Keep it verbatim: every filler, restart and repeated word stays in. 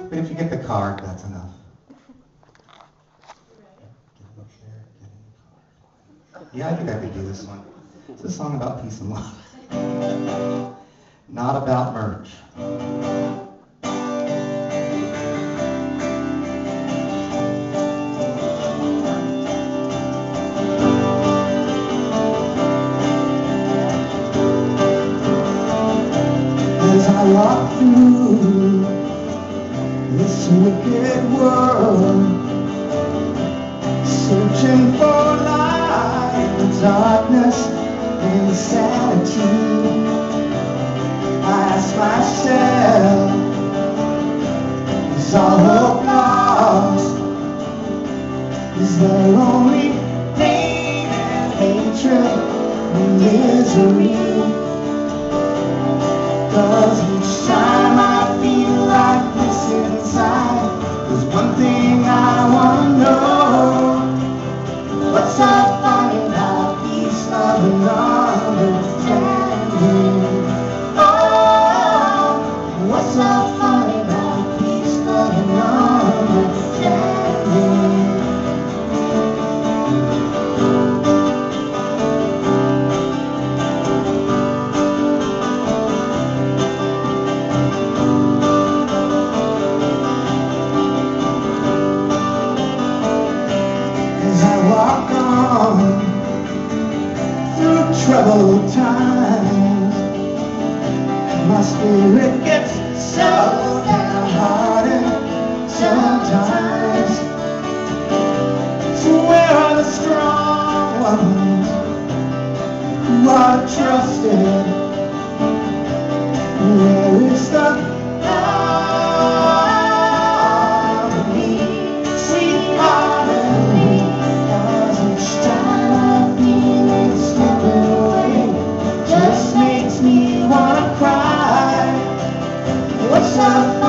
But if you get the card, that's enough. Yeah, I think I could do this one. It's a song about peace and love. Not about merch. As I walk through this wicked world, searching for light, darkness, insanity, I ask myself, is all hope lost? Is there only pain and hatred and misery? 'Cause each time I feel like this inside, there's one thing I wanna know. What's so funny about peace, love, and understanding? Oh, what's so funny about peace, love, and understanding? Walk on through troubled times, my spirit gets so downhearted sometimes. So where are the strong ones who are trusted? Where is the love?